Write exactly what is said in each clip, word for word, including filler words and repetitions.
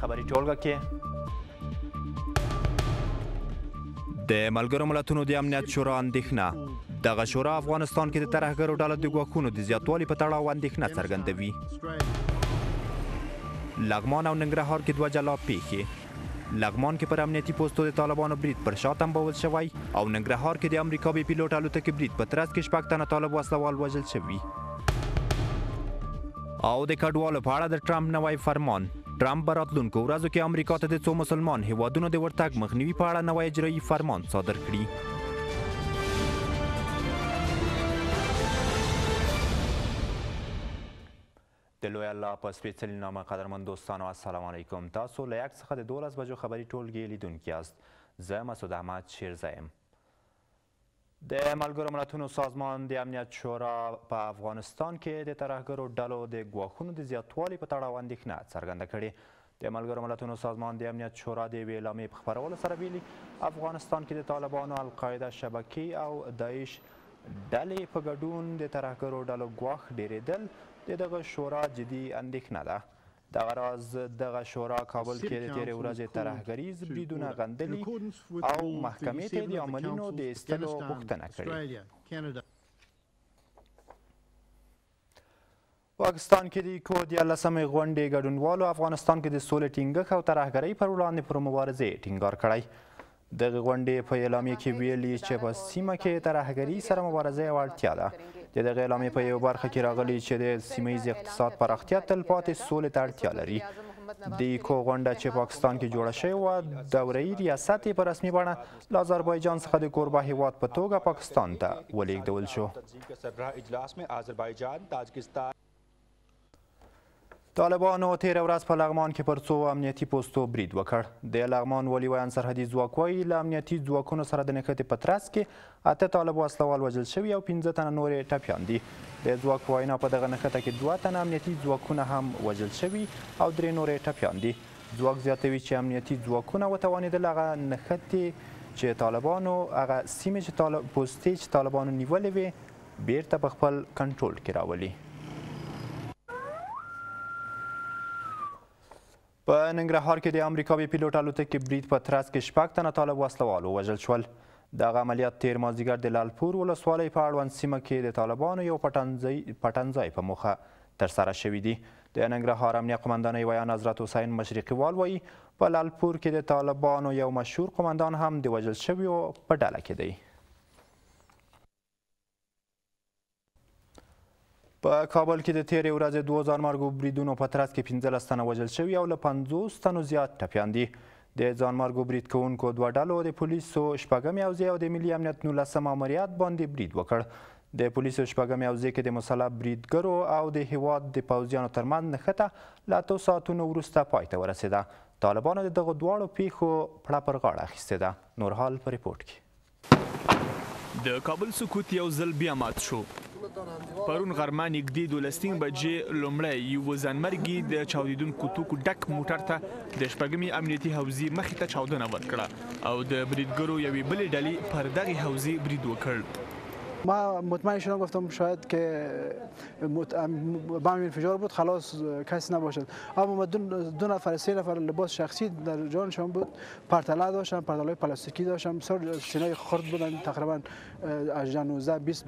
خبري ټولګه کې د ملګرو ملتونو د امنیت شورا اندېښنه. دغه شورا افغانستان کې د ترهګرو ډلو د ګواښونو د زیاتوالي په تړاو اندېښنه څرګندوي. لغمان او ننګرهار کې دوه جلا پیښې. لغمان کې پر امنیتي پوستو د طالبانو برید پر شا تنبول شوی او ننګرهار کې د امریکا بې پیلوټ الوتکې برید په ترڅ کې شپږ تنه طالب وسلوال وژل شوي. او د کډوالو په اړه د ټرمپ نوی فرمان. ټرمپ به راتلونکو ورځو کې امریکا ته د څو مسلمان هیوادونو د ورتګ مخنیوي په اړه نوی اجرایي فرمان صادر کړي. د لوی الله په سپېڅلي نامه قدرمن دوستانو السلام علیکم. تاسو له یک څخه د دولس بجو خبري ټولګې لیدونکي یاست. زه مسعود احمد شیرزه یم. د ملګرو ملتونو سازمان د امنیت شورا په افغانستان کې د ترهګرو ډلو د ګواښونو د زیاتوالي په تړاو اندېښنه څرګنده کړې. د ملګرو ملتونو سازمان د امنیت شورا د یوې اعلامیې په خپرولو سره ویلي افغانستان کې د طالبانو، القاعده شبکې او داعش ډلې په ګډون د ترهګرو ډلو ګواښ ډېرېدل د دغه شورا جدي اندېښنه ده. دغه راز دغه شورا کابل کې د تېرې ورځې ترهګریز بریدونه غندلي او محکمې ته د عاملینو د ایستلو غوښتنه کړې. پاکستان کې د ایکو دیارلسمې غونډې ګډونوالو افغانستان کې د سولې ټینګښت او ترهګرۍ پر وړاندې پر مبارزې ټینګار کړی. دغه غونډې په اعلامیه کې ویلي چې په سیمه کې ترهګرۍ سره مبارزه یوه اړتیا ده. د دغه اعلامیې په یو برخه کې راغلي چې د سیمه ییز اقتصاد پراختیا تلپاتې سولې ته اړتیا لري. د ایکو غونډه چې پاکستان کې جوړه شوې وه دورهیي ریاست یې په رسمي بڼه له آذربایجان څخه د کوربه هیواد په توګه پاکستان ته ولېږدول شو. طالبانو تېره ورځ په لغمان کې پر څو امنیتي پوستو برید وکړ. د لغمان والي ویان سرحدي ځواک وایي له امنیتي ځواکونو سره د نښتې په ترڅ کې اته طالب وسلوال وژل شوي او پنځه تنه نورې ټپیان دي. د ځواک په وینا په دغه نښته کې دوه تنه امنیتي ځواکونه هم وژل شوي او درې نورې ټپیان دي. ځواک زیاتوي چې امنیتي ځواکونه وتوانېدل هغه نښتې چې طالبانو هغه سیمې چې پوستې چې طالبانو نیولې وې بیرته په خپل کنټرول کې راولي. په ننګرهار کې د امریکا بې پیلوټ الوتکې برید په ترڅ کې شپږ تنه طالب وسلوال ووژل شول. دغه عملیات تېر مازدیګر د لالپور ولسوالۍ په اړوند سیمه کې د طالبانو یو پټنځای په موخه ترسره شوي دي. د ننګرهار امنیه قمندانۍ ویان حضرت حسین مشرقیوال وایي په لالپور کې د طالبانو یو مشهور قمندان هم د وژل شویو په ډله کې دی. په کابل کې د تېرې ورځې دوو ځانمرګو بریدونو په ترڅ کې پنځلس تنه وژل شوي او له پنځوس تنو زیات ټپیان دي. د ځانمرګو برید کوونکو دوه ډلو د پولیسو شپږمې حوزې او د ملي امنیت نولسم ماموریت باندې برید وکړ. د پولیسو شپږمې حوزې کې د مسلح بریدګرو او د هیواد د پوځیانو ترمنځ نښته له اتو ساعتونو وروسته پای ته ورسېده. طالبانو د دغو دواړو پیښو پړه پر غاړه اخیستې ده. نور حال په ریپورټ کې. د کابل سکوت یو ځل بیا مات شو. پرون غرمه نږدې دولسنیم بجې لومړی یوه ځانمرګي د چاودېدونکو توکو ډک موټر ته د شپږمې امنیتي حوزې مخې ته چاودنه ورکړه او د بریدګرو یوې بلې ډلې پر دغې حوزې برید وکړ. ما مطمئن شدم گفتم شاید که بم انفجار بود خلاص کسی نباشد، اما دو, دو نفر سه نفر لباس شخصی در جانشان بود، پرتله داشتن، پرتله پلاستیکی داشتن، بسیار سینه خرد بودن، تقریبا هجده نوزده بیست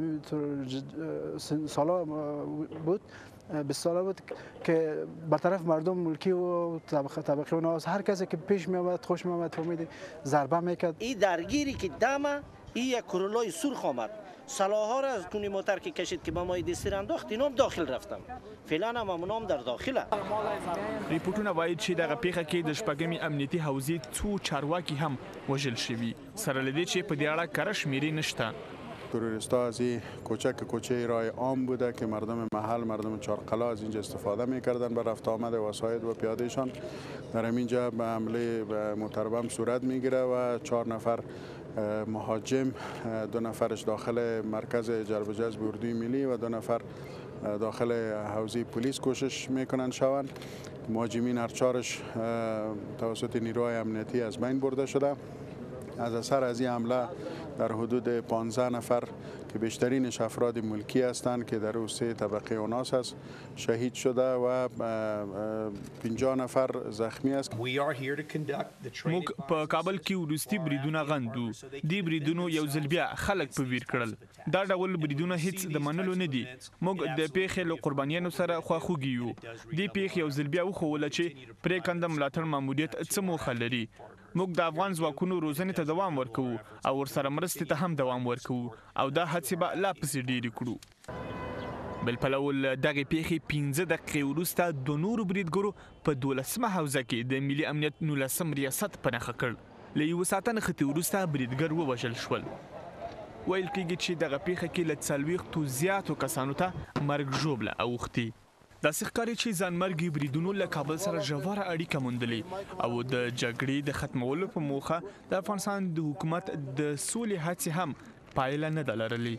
ساله بود بیست ساله بود که برطرف مردم ملکی و طبقه طبقه اونها هر کسی که پیش می آمد خوش می آمد فهمید ضربه میکرد. این درگیری که دمه این یک کرولای سرخ آمد، سلاح‌ها را از کنی موتر که کشید که با ما دستیر انداخت اینام داخل رفتم. فعلا هم همونام در داخله. ریپورتونه وایي چې دغه پیښه کې د شپږمې امنیتي حوزې څو چارواکي هم وژل شوي، سره له دې چې په دې اړه کره شمېرې نشته. تروریست‌ها از این کوچک کوچه راه عام بوده که مردم محل، مردم چهارقلا از اینجا استفاده می‌کردند برای رفت آمد وسایل و پیادهشان. در همینجا به حمله به موتربم صورت می‌گیره و چهار نفر مهاجم، دو نفرش داخل مرکز جلب و جذب اردوی ملی و دو نفر داخل حوزه پلیس کوشش میکنند شوند. مهاجمین هر چهارش توسط نیروهای امنیتی از بین برده شده. از اثر از این حمله در حدود پانزده نفر که بیشترینش افراد ملکی هستند که در او سه طبقه اوناس است شهید شده و پنجاه نفر زخمی است. موږ په کابل کې وروستي بریدونه غندو. دی بریدونو یو ځل بیا خلک په ویر کړل. دا ډول بریدونه هیڅ د منلو نه دي. موږ د پیښې له قربانیانو سره خواخوږي یو. دی پیښې یو ځل بیا وښوله چې پرېکنده ملاتړ ماموریت څه موخه لري. موږ د افغان ځواکونو روزنې ته دوام ورکوو او ورسره مرستې ته هم دوام ورکوو او دا هڅې به لا پسې ډېرې کړو. بل پلو له دغې پیښې پنځه دقیقې وروسته د نورو بریدګرو په دولسمه حوزه کې د ملي امنیت نولسم ریاست په نښه کړ. له یوه ساعته نښتې وروسته بریدګر ووژل شول. ویل کېږي چې دغه پیښه کې له څلوېښتو زیاتو کسانو ته مرګ ژوبله اوښتي. داسې ښکاري چې ځانمرګي بریدونو له کابل سره ژوره اړیکه موندلې او د جګړې د ختمولو په موخه د افغانستان د حکومت د سولې هڅې هم پایله نه ده لرلې.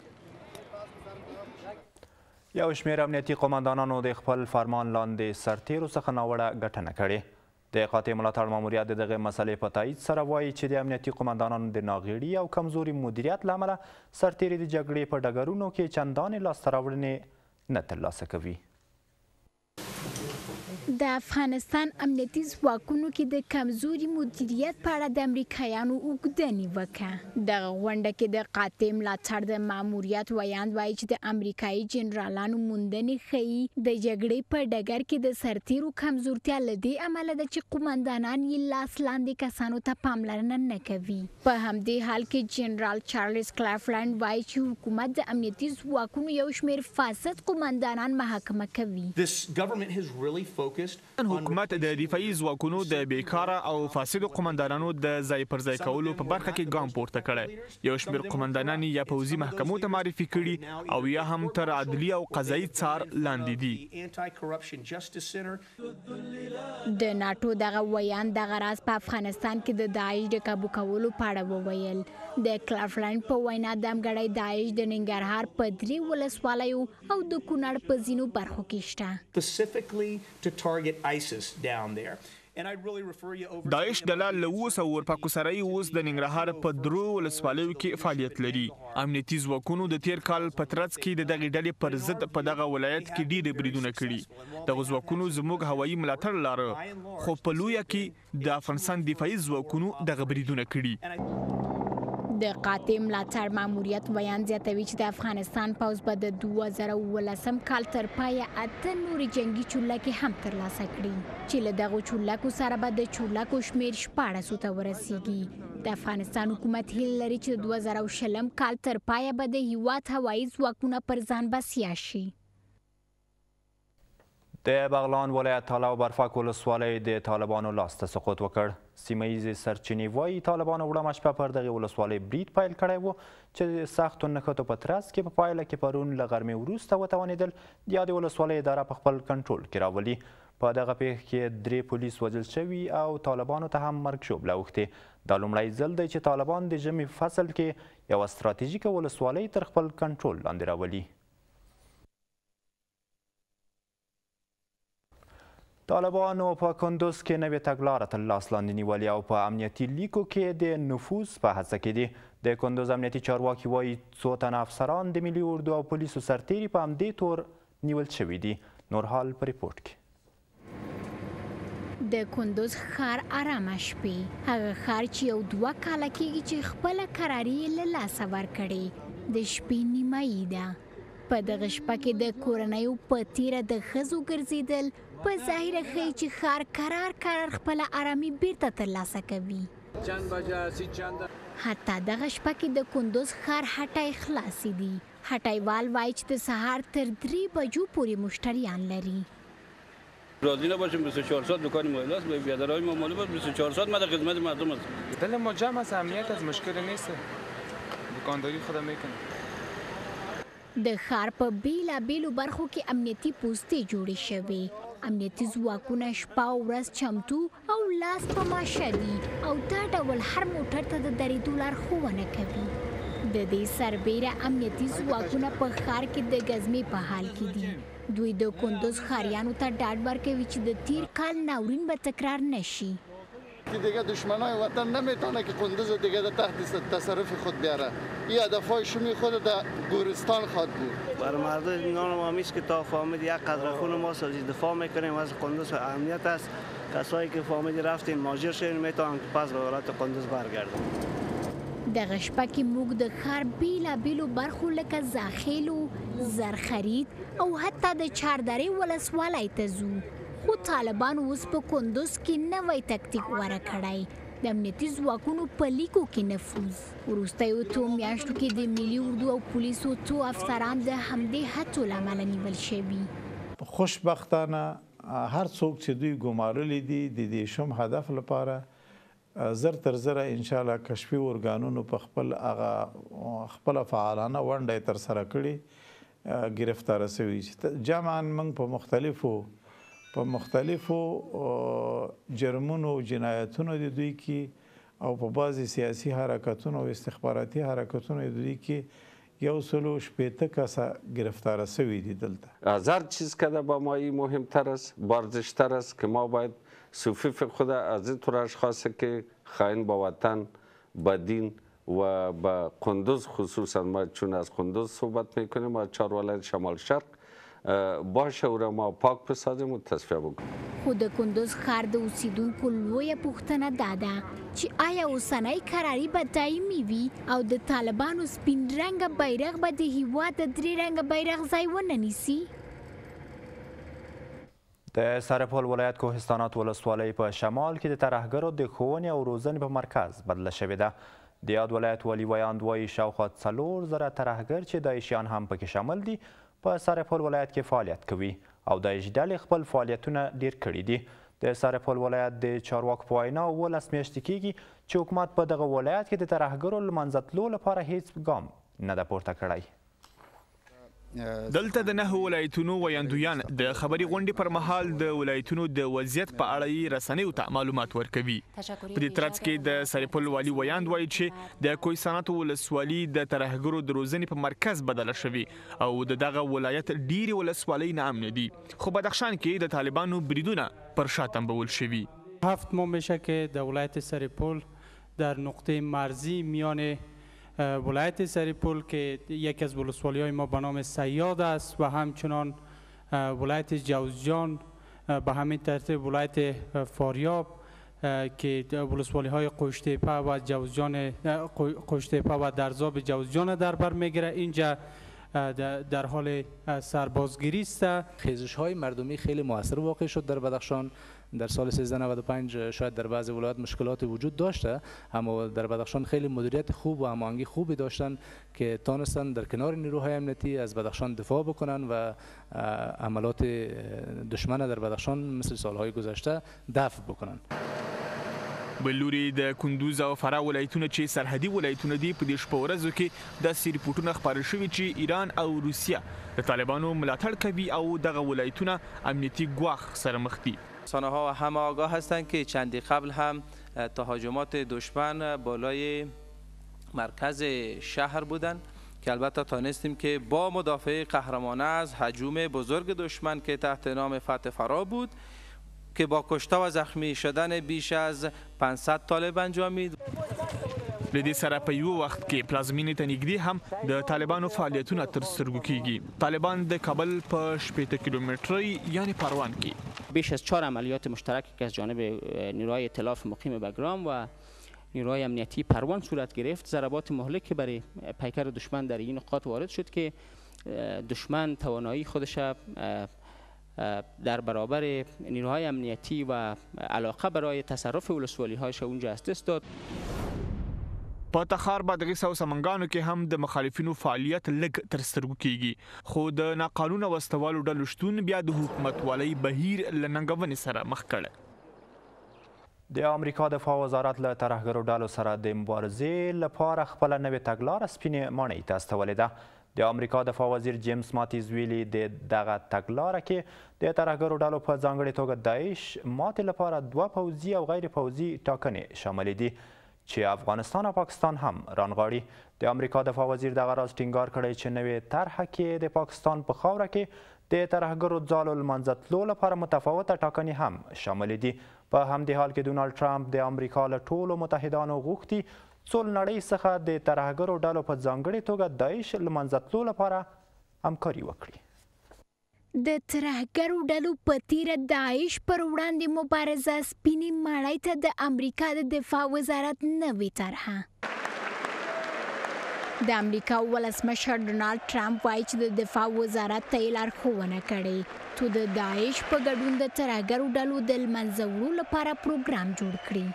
یو شمېر امنیتي قماندانانو د خپل فرمان لاندې سرتیرو څخه ناوړه ګټنه کړې. د قاطع ملاتړ ماموریت د دغې مسلې په تایید سره وایي چې د امنیتي قماندانانو د ناغېړي او کمزوري مدیریت له امله سرتیري د جګړې په ډګرونو کې چندانې لاسته راوړنې نه ترلاسه کوي. د افغانستان امنیتي ځواکونو کې د کمزوري مدیریت په اړه د امریکایانو اوږدنې وکړه. دغه غونډه کې د قاطع ملاتړ د ماموریت ویاند وایي چې د امریکایي جنرالانو موندنې ښیي د جګړې په ډګر کې د سرتیرو کمزورتیا له دې امله ده چې قومندانان یې لاس لاندې کسانو ته پاملرنه نه کوي. په همدې حال کې جنرال چارلز کلافلند وایي چې حکومت د امنیتي ځواکونو یو شمېر فاسد قومندانان محاکمه کوي. حکومت د دفاعي ځواکونو د بیکاره او فاسدو قومندانانو د ځای پر ځای کولو په برخه کې ګام پورته کړی. یو شمېر قومندانان یا پوځي محکمو ته معرفي کړي او یا هم تر عدلي او قضایي څار لاندې دي. د ناټو دغه ویان دغه راز په افغانستان کې د داعش د کابو کولو په اړه وویل. د کلافلند په وینا دمګړی داعش د ننګرهار په درې ولسوالیو او د کونړ په ځینو برخو کې شته. داعش ډله له اوه سوه ورپاکو سره یې اوس د ننګرهار په درو ولسوالیو کې فعالیت لري. امنیتي ځواکونو د تیر کال په ترڅ کې د دغې ډلې پر ضد په دغه ولایت کې ډېرې بریدونه کړي. دغو ځواکونو زموږ هوایي ملاتړ لاره خو په لویه کې د افغانستان دفاعي ځواکونو دغه بریدونه کړي. د قاطع ملاتړ ماموریت ویان زیاتوي چې د افغانستان پوځ به د دوه زره اوولسم کال تر پایه اته نورې جنګي چورلکې هم ترلاسه کړي چې له دغو چورلکو سره به د چورلکو شمېر شپاړسو ته ورسیږي. د افغانستان حکومت هیله لري چې د دوه زره شلم کال تر پایه به د هیواد هوایي ځواکونه پر ځان بسیا شي. د بغلان ولایت تاله او برفک ولسوالۍ د طالبانو لاسته سقوط وکړ. سیمه ییزې سرچینې وایي طالبانو وړمه شپه پر دغې ولسوالۍ برید پیل کړی و چې د سختو نښتو په ترڅ کې په پایله کې پرون له غرمې وروسته وتوانېدل د یادې ولسوالۍ اداره په خپل کنټرول کې راولي. په دغه پیښه کې درې پولیس وژل شوي او طالبانو ته هم مرګ ژوبله اوښتې. دا لومړی ځل دی چې طالبان د ژمي فصل کې یوه ستراتیژیکه ولسوالۍ تر خپل کنټرول لاندې راولي. طالبانو په کندوز کې نوې تګلاره تر لاس لاندې نیولې او په امنیتي لیکو کې د نفوذ په هڅه کې دي. د کندوز امنیتي چارواکي وایي څو تنه افسران د ملي اردو او پولیسو سرتیري په همدې تور نیول شوي دي. نور حال په ریپورټ کې. د کندوز ښار ارامه شپې، هغه ښار چې یو دوه کاله کېږي چې خپله قراري یې له لاسه ورکړې، د شپې نیمایي ده. په دغه شپه کې د کورنیو په تیره د ښځو ګرځېدل په ظاهره ښیي چې ښار قرار قرار خپله ارامي بیرته ترلاسه کوي. حتی دغه شپه کې د کندوز ښار هټۍ خلاصې دي. هټۍوال وایي چې د سهار تر درې بجو پورې مشتریان لري. راضی نباشیم بیست و چهار ساعت دکان ما است، به بیادرهای ما معلوم است بیست و چهار ساعت ما در خدمت مردم است. دل ما جمع است، امنیت از مشکل نیست. دکانداری خودم میکنه. د ښار په بیلابیلو برخو کې امنیتي پوستې جوړې شوې. امنیتي ځواکونه شپه او ورځ چمتو او لاس په ماشه دي او دا ډول هر موټر ته د درېدو لارښوونه کوي. د دې سربیره امنیتي ځواکونه په ښار کې د ګزمې په حال کې دي. دوی د کندوز ښاریانو ته ډاډ ورکوي چې د تیر کال ناورین به تکرار نشي. که دیگه دشمنای وطن نمیتونه که قندوز دیگه در تحت تصرف خود بیاره. این هدفهای شومی خود در گورستان خود بود. بر مردم نان ما میست که تا فهمید یک قدر خون ما سازی دفاع میکنیم از قندوز امنیت است. کسایی که فهمید رفتین ماجر شدین میتونن پس به ولایت قندوز برگردن. دغه شپه کې موږ د ښار بیلابیلو برخو لکه زاخیل و زرخرید او حتی د چاردرې ولسوالۍ ته ځو خو طالبانو اوس په کندوز کې نوی تکتیک غوره کړی د امنیتي ځواکونو په لیکو کې نفوذ وروستیو څو میاشتو کې د ملي اردو او پولیسو څو افسران د همدې هڅو له امله نیول شوي. خوشبختانه هر څوک چې دوی ګمارلی دي د دې شوم هدف لپاره زر تر زره انشاءالله کشفي ارګانونو په خپل هغه خپله فعالانه ونډه یې ترسره کړې ګرفتاره سوي چې جمعا موږ په مختلفو په مختلفو جرمونو جنایتونو د دوی کې او په بعضې سیاسي حرکتونو او استخباراتي حرکتونو د دوی کې یو سلو شپېته کسه گرفتاره سوي دي دلته. از هر چیز که در با ما مهمتر است بارزشتر است که ما باید صفوف خود از این طور اشخاص که خائن با وطن با دین و با قندوز خصوصا ما چون از قندوز صحبت میکنیم و چهار ولایت شمال شرق باشه او را ما پاک بسازیم و تصفیه بکنیم. خو د کندوز ښار د اوسیدونکو لویه پوښتنه دا ده چې آیا اوسنۍ کراري به دایمي وي او د طالبانو سپین رنګه بیرغ به د هیواد د درې رنګه بیرغ ځای ونه نیسي؟ د سرپل ولایت کوهستانات ولسوالۍ په شمال کې د ترهګرو د ښوونې او روزنې په مرکز بدله شوې ده. د یاد ولایت والي ویاند وایي شاوخوا څلور زره ترهګر چې داعشیان هم پکې شامل دي په سرپل ولایت کې فعالیت کوي او داعش ډلې خپل فعالیتونه ډیر کړي دي. د سرپل ولایت د چارواکو په وینا اوولس میاشتې کیږي چې حکومت په دغه ولایت کې د ترهګرو له منځه تلو لپاره هیڅ ګام نه ده پورته کړی. دلته د نهو ولایتونو ویاندویان د خبري غونډې پر مهال د ولایتونو د وضعیت په اړه یې رسنیو ته معلومات ورکوي. په دې ترڅ کې د سرپل والي ویاند وایي چې د کوهستاناتو ولسوالي د ترهګرو د روزنې په مرکز بدله شوي او د دغه ولایت ډیرې ولسوالۍ ناامنه دي خو بدخشان کې د طالبانو بریدونه پر شا تنبول شوي. هفت ماه میشه که در ولایت سرپل در نقطه مرزی میان ولایت سرپل که یکی از ولسوالی های ما به نام سیاد است و همچنان ولایت جوزجان به همین ترتیب ولایت فاریاب که ولسوالی های قشتیپه و جوزجان قشتیپه و درزاب جوزجان در بر میگیره. اینجا در حال سربازگیری است. خیزش های مردمی خیلی موثر واقع شد در بدخشان. در سال سیزده نود و پنج شاید در بعضی ولایات مشکلات وجود داشته اما در بدخشان خیلی مدیریت خوب و هماهنگی خوبی داشتن که تانستن در کنار نیروهای امنیتی از بدخشان دفاع بکنن و عملات دشمن در بدخشان مثل سالهای گذشته دفع بکنن. بلوري د کندوز او فراه ولایتونه چې سرحدي ولایتونه دي په دې شپو ورځو کې داسې ریپورټونه خپاره شوي چې ایران او روسیه د طالبانو ملاتړ کوي او دغه ولایتونه امنیتي ګواښ سره مخ دي. رسانه‌ها همه آگاه هستند که چندی قبل هم تهاجمات دشمن بالای مرکز شهر بودند که البته تانستیم که با مدافع قهرمانه از هجوم بزرگ دشمن که تحت نام فتح فرا بود که با کشته و زخمی شدن بیش از پانصد طالب انجامید. لدې سره په یو وخت کې پلازمینې ته نږدې هم د طالبانو فعالیتونه تر سترګو کیږي. طالبان د کابل په شپېته کیلومترۍ یعنی پروان کې بیش از چهار عملیات مشترک که از جانب نیروهای ائتلاف مقیم بگرام و نیروهای امنیتی پروان صورت گرفت. ضربات مهلکی برای پیکر دشمن در این نقاط وارد شد که دشمن توانایی خودش در برابر نیروهای امنیتی و علاقه برای تصرف ولسوالی هایش اونجا از دست داد. په تخار بادغیس او سمنګانو کې هم د مخالفینو فعالیت لږ تر سترګو کیږي خو د ناقانونه وسوالو ډلو شتون بیا د حکومتوالۍ بهیر له ننګونې سره مخ کړی. د امریکا دفاع وزارت له ترهګرو ډلو سره د مبارزې لپاره خپله نوې تګلاره سپینې ماڼۍ ته استولې ده. د امریکا دفاع وزیر جیمز ماتیز ویلي د دغه تګلاره کې د ترهګرو ډلو په ځانګړې توګه داعش ماتې لپاره دوه پوځي او غیر پوځي ټاکنې شاملې دي چې افغانستان او پاکستان هم رانغاړي. د امریکا دفاع وزیر دغه راز ټینګار کړی چې نوې طرحه کې د پاکستان په خاوره کې د ترهګرو ځالو له منځه تلو لپاره متفاوته ټاکنې هم شاملې دي. په همدې حال کې ډونالډ ټرمپ د امریکا له ټولو متحدانو غوښتي څو له نړۍ څخه د ترهګرو ډلو په ځانګړې توګه داعش له منځه تلو لپاره همکاري وکړي. د ترهګرو ډلو په تیره داعش پر وړاندې مبارزه سپینې ماڼۍ ته د امریکا د دفاع وزارت نوې طرحه. د امریکا ولسمشر ډونالډ ټرمپ وایي چې د دفاع وزارت ته یې لارښوونه کړې څو د داعش په ګډون د ترهګرو ډلو د له منځه وړلو لپاره پروګرام جوړ کړي.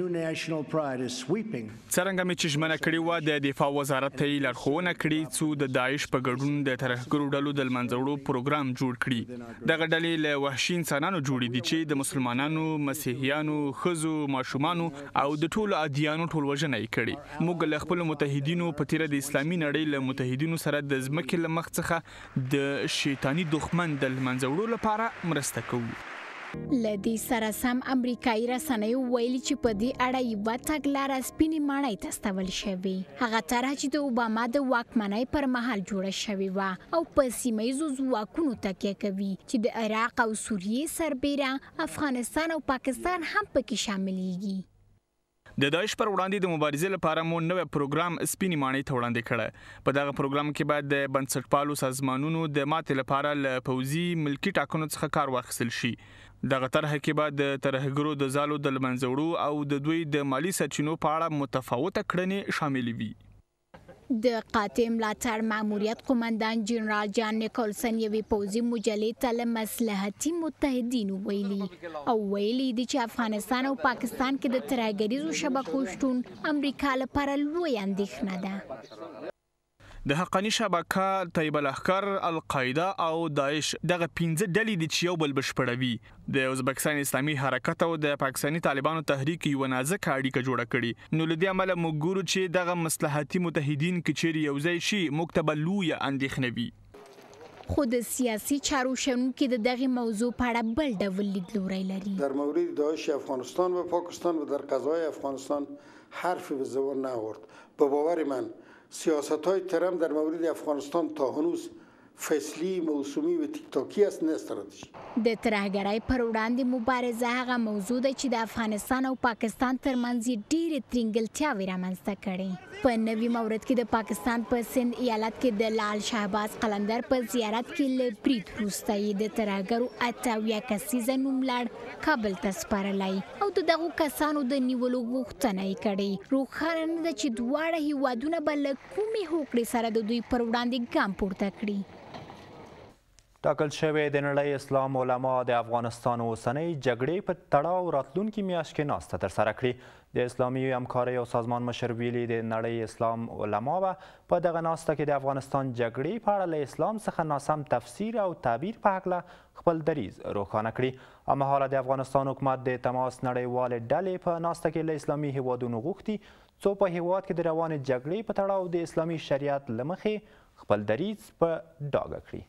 څرنګه مې چې ژمنه کړې وه د دفاع وزارت ته یې لارښوونه کړې څو د داعش په ګډون د ترهګرو ډلو د له منځه وړلو پروګرام جوړ کړي. دغه ډلې له وحشي انسانانو جوړې دي چې د مسلمانانو، مسیحیانو، ښځو، ماشومانو او د ټولو ادیانو ټولوژنه یې کړې. موږ له خپلو متحدینو په تیره د اسلامي نړۍ له متحدینو سره د ځمکې له مخ څخه د شیطاني دښمن د له منځه وړلو لپاره مرسته کوو. لدی سره سم امریکایي رسنیو ویلي چې په دې اړه یوه تګلاره سپینې ماڼۍ ته استول شوې. هغه طرحه چې د اوباما د واکمنۍ پر مهال جوړه شوې وه او په سیمه ییزو ځواکونو تکیه کوي چې د عراق او سوریې سربیره افغانستان او پاکستان هم پکې شاملېږي. د داعش پر وړاندې د مبارزې لپاره مو نوې پروګرام سپینې ماڼۍ ته وړاندې کړه. په دغه پروګرام کې باید د بنسټپالو سازمانونو د ماتې لپاره له پوځي ملکي ټاکنو څخه کار واخیستل شي. دغه طرحه کې بعد د ترهګرو د ځالو د له منځه وړو او د دوی د مالی سرچینو په اړه متفاوته کړنې شاملې وي. د قاطع ملاتړ ماموریت قومندان جنرال جان نیکولسن یوې پوځي مجلې ته له مصلحتي متحدینو ویلي او ویلي دي چې افغانستان او پاکستان کې د ترهګریزو شبکو شتون امریکا لپاره لویه اندېښنه ده. د حقانی شبکه، طیبه لښکر، القاعده او داعش دغه پنځه ډلې دي چې یو بل بشپړوي. د ازبکستان اسلامي حرکت او د پاکستاني طالبانو تحریک یو نازکه اړیکه جوړه کړي. نو له دې امله موږ ګورو چې دغه مصلحتي متحدین که چیرې یو ځای شي موږ ته به لویه اندېښنه وي. خو د سیاسي چارو شنونکي د دغه موضوع په اړه بل ډول لیدلوری لري. در مورد داعش افغانستان و پاکستان و در قضای افغانستان حرفی به زبان نیاورد. به باور من سیاست‌های ترامپ در مورد افغانستان تا هنوز فیصلی، موسومی و تیک تاکی است، نه استراتژی. د ترهګرۍ پر وړاندې مبارزه هغه موضوع ده چې د افغانستان او پاکستان ترمنځ یې ډېرې ترینګلتیاوې رامنځته کړې. په نوي مورد کې د پاکستان په سند ایالت کې د لال شهباز قلندر په زیارت کې له برید وروسته یې د ترهګرو اته اویا کسیزه نوملړ کابل ته سپارلی او د دغو کسانو د نیولو غوښتنه یې کړې. روښانه نه ده چې دواړه هیوادونه به له کومې هوکړې سره د دوی پر وړاندې ګام پورته کړي. ټاکل شوی د نړۍ اسلام علما د افغانستان اوسنۍ جګړې په تړاو راتلونکي میاشت کې ناسته ترسره کړي. د اسلامي همکارۍ او سازمان مشر ویلي د نړۍ اسلام علما به په دغه ناسته کې د افغانستان جګړې په اړه له اسلام څخه ناسم تفسیر او تعبیر په هکله خپل دریځ روښانه کړي. هماهاله د افغانستان حکومت د تماس نړیوالې ډلې په ناسته کې له اسلامي هیوادونو غوښتي څو په هیواد کې د روانې جګړې په تړاو د اسلامي شریعت له مخې خپل دریځ په ډاګه کړي.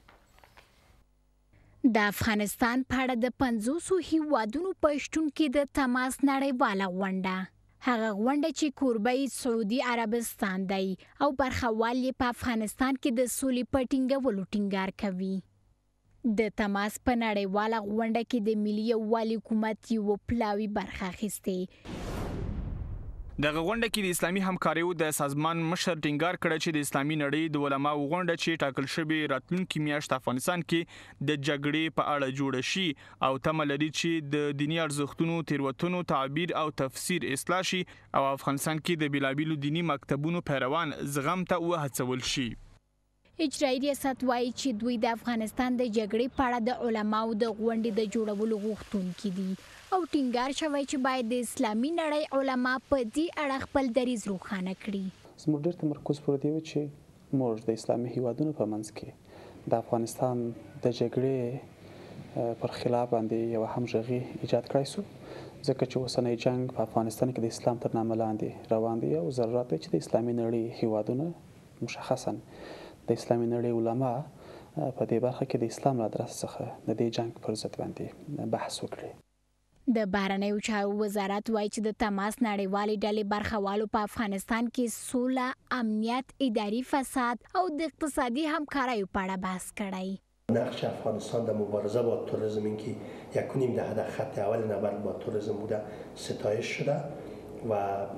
د افغانستان په اړه د پنځوسو هیوادونو په شتون کې د تماس نړیواله غونډه، هغه غونډه چې کوربه یې سعودي عربستان دی او برخوال یې په افغانستان کې د سولې په ټینګولو ټینګار کوي. د تماس په نړیواله غونډه کې د ملي یووالي حکومت یو پلاوي برخه اخیستې. دغه غونډه کې د اسلامي همکاریو د سازمان مشر ټینګار کړی چې د اسلامي نړۍ د علماو غونډه چې ټاکل شوې راتلونکي میاشت افغانستان کې د جګړې په اړه جوړه شي او تمه لري چې د دیني ارزښتونو، تېروتنو، تعبیر او تفسیر اصلاح شي او افغانستان کې د بیلابیلو دیني مکتبونو پیروان زغم ته وهڅول شي. اجرایي ریاست وایي چې دوی د افغانستان د جګړې په اړه د علماو د غونډې د جوړولو غوښتونکي دي او ټینګار شوی چې باید د اسلامي نړۍ علما په دې اړه خپل دریځ روښانه کړي. زموږ ډېر تمرکز پر دې و چې موږ د اسلامي هیوادونو په منځ کې د افغانستان د جګړې پر خلاف باندې یو همغږي ایجاد کړای شو، ځکه چې اوسنی جنگ په افغانستان کې د اسلام تر نامه لاندې روان دی او ضرورت دی چې د اسلامي نړۍ هیوادونه مشخصا د اسلامي نړۍ علما په دې برخه کې د اسلام له ادرس څخه د دې جنگ پر ضد باندې بحث وکړي. د بهرنیو چارو وزارت وایي چې د تماس نړیوالې ډلې برخوالو په افغانستان کې سوله، امنیت، اداري فساد او د اقتصادي همکاریو په اړه بحث کړی. نقش افغانستان در مبارزه با توریسم اینکه یک و نیم دهه در خط اول نبرد با توریسم بوده ستایش شده و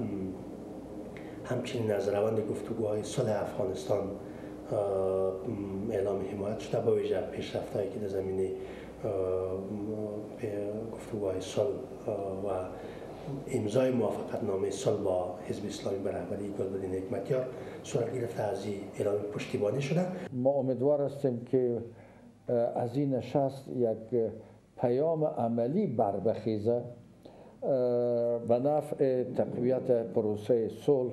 همچنین از روند گفتگوهای صلح افغانستان اعلام حمایت شده، با ویژه پیشرفت‌هایی که در زمینه گفتگوهای صلح و امضای موافقتنامه صلح با حزب اسلامی به رهبری گلبدین حکمتیار صورت گرفته، از این اعلام پشتیبانی شده. ما امیدوار هستیم که از این نشست یک پیام عملی بر بخیزه به نفع تقویت پروسه صلح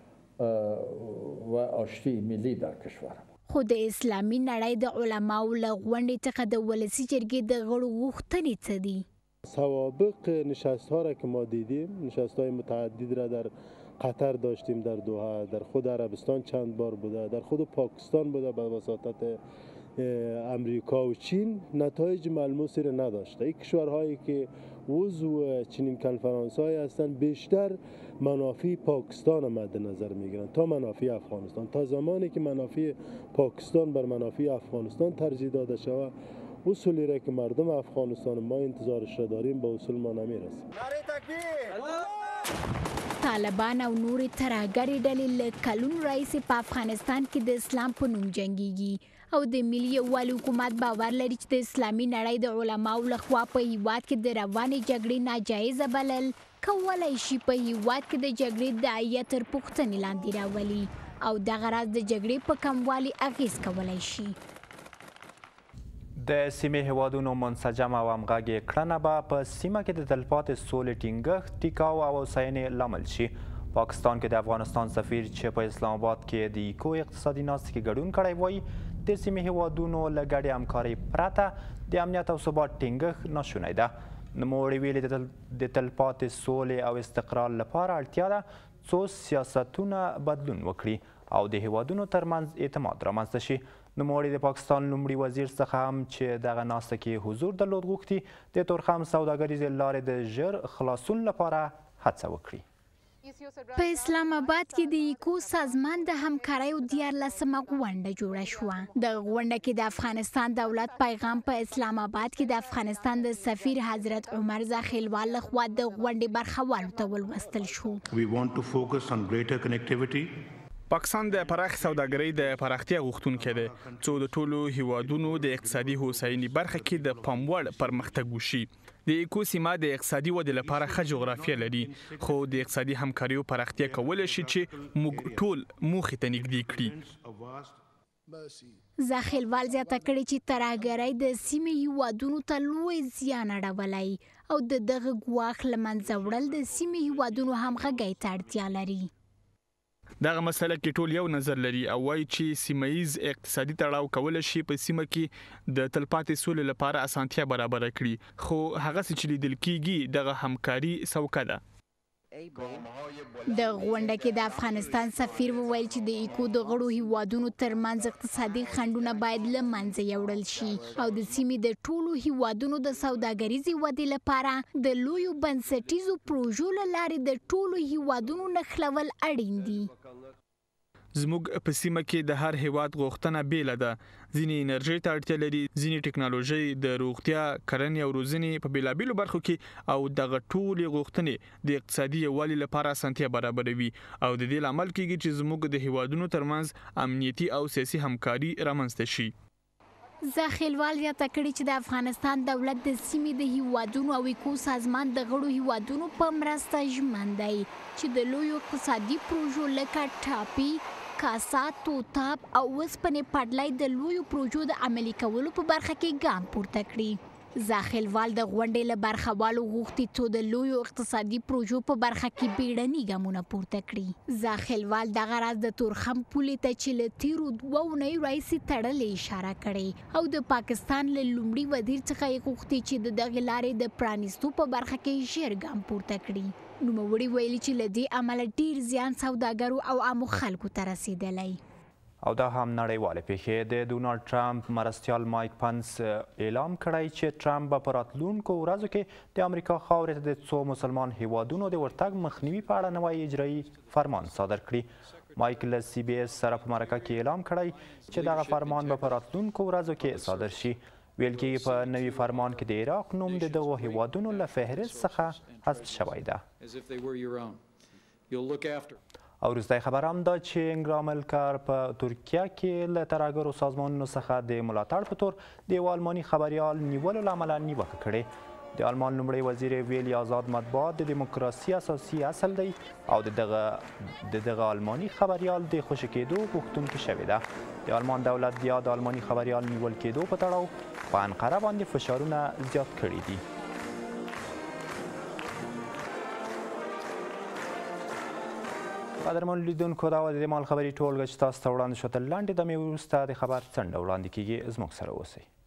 و آشتی ملی در کشور. خو د اسلامي نړۍ د علماو له غونډې څخه د ولسي جرګې د غړو غوښتنې څه دي؟ سوابق نشست ها را که ما دیدیم، نشست های متعدد را در قطر داشتیم، در دوحه، در خود عربستان چند بار بوده، در خود پاکستان بوده به واسطت امریکا و چین، نتایج ملموسی را نداشته. این کشورهایی که عضو چنین کنفرانس های هستند بیشتر منافع پاکستان مد نظر میگیرن تا منافع افغانستان. تا زمانی که منافع پاکستان بر منافع افغانستان ترجیح داده شود، اصولی را که مردم افغانستان ما انتظارش را داریم به اصول ما نمیرسیم. طالبان او نورې ترهګرې ډلې له کلونو راهیسې په افغانستان کې د اسلام په نوم جنګیږي او د ملي یووالي حکومت باور لري چې د اسلامي نړۍ د علماو لخوا په هیواد کې د روانې جګړې ناجایزه بلل کولی شي په هیواد کې د جګړې داعیه تر پوښتنې لاندې راولي او دغه راز د جګړې په کموالي اغیز کولی شي. د سیمې هیوادونو منسجم او همغږې کړنه به په سیمه کې د تلپاتې سولې ټینګښت، ټیکاو او هوساینې لامل شي. پاکستان کې د افغانستان سفیر چې په اسلام آباد کې د ایکو اقتصادي ناستې کې ګډون کړی وایي د سیمې هیوادونو له ګډې همکارۍ پرته د امنیت او ثبات ټینګښت ناشونی ده. نوموړي ویلي د تلپاتې سولې او استقرار لپاره اړتیا ده څو سیاستونه بدلون وکړي او د هیوادونو ترمنځ اعتماد رامنځته شي. نوموړي د پاکستان لومړي وزیر څخه هم چې دغه ناسته کې حضور درلود غوښتي د تورخم سوداګریزې لارې د ژر خلاصون لپاره هڅه وکړي. په اسلام آباد کې د ایکو سازمان د همکاریو دیارلسمه غونډه جوړه شوه. د غونډه کې د افغانستان دولت پیغام په اسلام آباد کې د افغانستان د سفیر حضرت عمر زاخیلوال لخوا د غونډې برخوالو ته ولوستل شو. We want to focus on greater connectivity. پاکستان د پراخ سوداګرۍ د پراختیا غوښتونکی دی څو د ټولو هیوادونو د اقتصادي هوساینې برخه کې د پام وړ پرمختګ وشي. د ایکو سیمه د اقتصادي ودې لپاره ښه جغرافیه لري، خو د اقتصادي همکاریو پراختیا کولی شي چې موږ ټول موخې ته نږدې کړي. زاخیلوال زیاته کړې چې ترهګرۍ د سیمې هیوادونو ته لوی زیان اړولی او د دغه ګواښ له منځه وړل د سیمې هیوادونو همغږۍ ته اړتیا لري. دغه مسله کې ټول یو نظر لري او وایي چې سیمه ییز اقتصادي تړاو کولی شي په سیمه کې د تلپاتې سولې لپاره اسانتیا برابره کړي، خو هغسې چې لیدل کېږي دغه همکاري سوکه ده. د غونډه کې د افغانستان سفیر وویل چې د ایکو د غړو هیوادونو ترمنځ اقتصادي خنډونه باید له منځه یوړل شي او د سیمې د ټولو هیوادونو د سوداګریزې ودې لپاره د لویو بنسټیزو پروژو له لارې د ټولو هیوادونو نښلول اړین دي. زموږ په سیمه کې د هر هیواد غوښتنه بیله ده. ځینې انرژي ته اړتیا لري، ځینې ټکنالوژي، د روغتیا، کرنې او روزنې په بیلابیلو برخو کې او دغه ټولې غوښتنې د اقتصادي یووالي لپاره اسانتیا برابروي او د دې لامل کېږي چې زموږ د هیوادونو ترمنځ امنیتي او سیاسي همکاري رامنځته شي. زاخیلوال زیاته کړې چې د افغانستان دولت د سیمې د هیوادونو او ایکو سازمان د غړو هیوادونو په مرسته ژمن دی چې د لویو اقتصادي پروژو لکه ټاپي، کاسا، توتاب او اوسپنې پټلۍ د لویو پروژو د عملي کولو په برخه کې ګام پورته کړي. زاخیلوال د غونډې له برخوالو غوښتي څو د لویو اقتصادي پروژو په برخه کې بیړني ګامونه پورته کړي. زاخیلوال دغه راز د تورخم پولې ته چې له تیرو دوه اونیو راهیسې تړلې اشاره کړې او د پاکستان له لومړي وزیر څخه یې غوښتي چې د دغې لارې د پرانیستو په برخه کې ژر ګام پورته کړي. نوموړي ویلي چې له دې امله ډیر زیان سوداګرو او عامو خلکو ته رسیدلی. او دا هم نړیوالې پیښې. د ډونالډ ټرمپ مرستیال مایک پنس اعلام کړی چې ټرمپ به په راتلونکو ورځو کې د امریکا خاورې ته د څو مسلمان هیوادونو د ورتګ مخنیوي په اړه نوی اجرایي فرمان صادر کړي. مایک له سی بي اس سره په مرکه کې اعلام کړی چې دغه فرمان به په راتلونکو ورځو کې صادر شي. ویل کېږي په نوي فرمان کې د عراق نوم د دغو هیوادونو له فهرست څخه حذف شوی ده. او وروستی خبر هم دا چې انګرا ملکر په ترکیه کې له ترهګرو سازمانونو څخه د ملاتړ په تور د یو آلماني خبریال نیولو له امله نیوکه کړې. د آلمان لومړی وزیر ویلي آزاد مطبوعات د دیموکراسي اساسي اصل دی او د دغه د دغه آلماني خبریال د خوشي کېدو غوښتونکی شوې ده. د آلمان دولت بیا د آلماني خبریال نیول کېدو په تړاو په انقره باندې فشارونه زیات کړي دي. قدرمن لیدونکو دا و د مال خبري ټولګه چې تاسو ته وړاندې شوه. تر لنډې دمې وروسته د خبر څنډه وړاندې کیږي. زموږ سره اوسئ.